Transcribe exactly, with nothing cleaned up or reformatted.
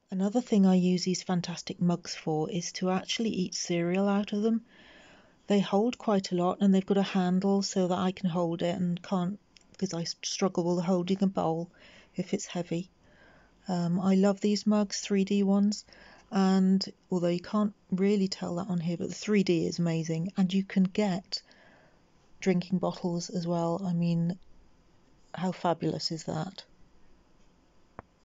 Another thing I use these fantastic mugs for is to actually eat cereal out of them. They hold quite a lot and they've got a handle so that I can hold it and can't, because I struggle with holding a bowl if it's heavy. Um, I love these mugs, three D ones, and although you can't really tell that on here, but the three D is amazing, and you can get drinking bottles as well. I mean, how fabulous is that?